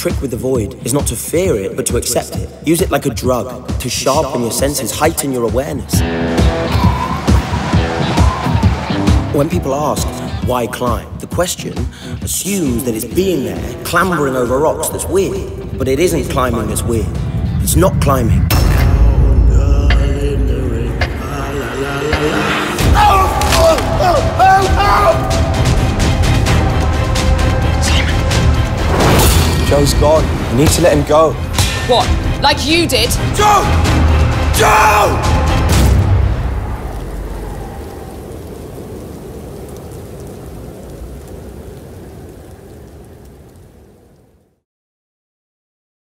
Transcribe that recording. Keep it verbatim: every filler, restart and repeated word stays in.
trick with the void is not to fear it, but to accept it. Use it like a drug, to sharpen your senses, heighten your awareness. When people ask, why climb? The question assumes that it's being there, clambering over rocks that's weird. But it isn't climbing that's weird. It's not climbing. Joe's gone. You need to let him go. What? Like you did? Joe! Joe!